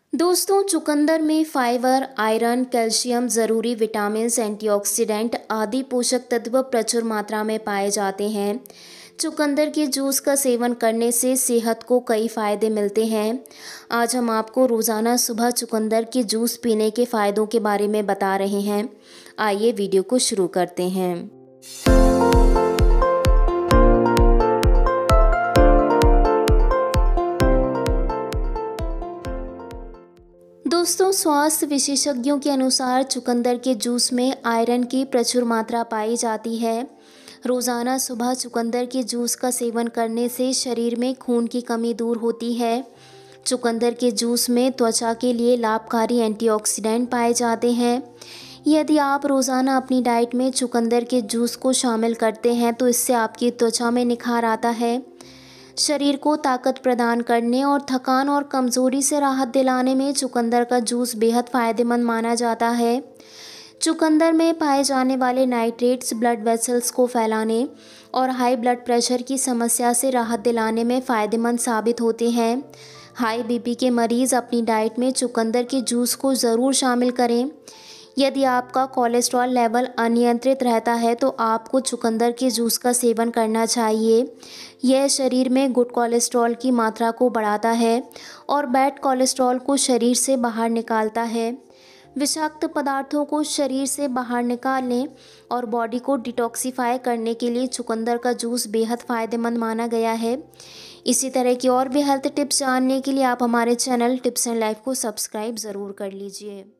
दोस्तों, चुकंदर में फाइबर, आयरन, कैल्शियम, ज़रूरी विटामिन, एंटीऑक्सीडेंट आदि पोषक तत्व प्रचुर मात्रा में पाए जाते हैं। चुकंदर के जूस का सेवन करने से सेहत को कई फ़ायदे मिलते हैं। आज हम आपको रोज़ाना सुबह चुकंदर के जूस पीने के फ़ायदों के बारे में बता रहे हैं। आइए वीडियो को शुरू करते हैं। दोस्तों, स्वास्थ्य विशेषज्ञों के अनुसार चुकंदर के जूस में आयरन की प्रचुर मात्रा पाई जाती है। रोज़ाना सुबह चुकंदर के जूस का सेवन करने से शरीर में खून की कमी दूर होती है। चुकंदर के जूस में त्वचा के लिए लाभकारी एंटीऑक्सीडेंट पाए जाते हैं। यदि आप रोज़ाना अपनी डाइट में चुकंदर के जूस को शामिल करते हैं तो इससे आपकी त्वचा में निखार आता है। शरीर को ताकत प्रदान करने और थकान और कमज़ोरी से राहत दिलाने में चुकंदर का जूस बेहद फ़ायदेमंद माना जाता है। चुकंदर में पाए जाने वाले नाइट्रेट्स ब्लड वेसल्स को फैलाने और हाई ब्लड प्रेशर की समस्या से राहत दिलाने में फ़ायदेमंद साबित होते हैं। हाई बीपी के मरीज़ अपनी डाइट में चुकंदर के जूस को ज़रूर शामिल करें। यदि आपका कोलेस्ट्रॉल लेवल अनियंत्रित रहता है तो आपको चुकंदर के जूस का सेवन करना चाहिए। यह शरीर में गुड कोलेस्ट्रॉल की मात्रा को बढ़ाता है और बैड कोलेस्ट्रॉल को शरीर से बाहर निकालता है। विषाक्त पदार्थों को शरीर से बाहर निकालने और बॉडी को डिटॉक्सिफाई करने के लिए चुकंदर का जूस बेहद फ़ायदेमंद माना गया है। इसी तरह की और भी हेल्थ टिप्स जानने के लिए आप हमारे चैनल टिप्स एंड लाइफ को सब्सक्राइब ज़रूर कर लीजिए।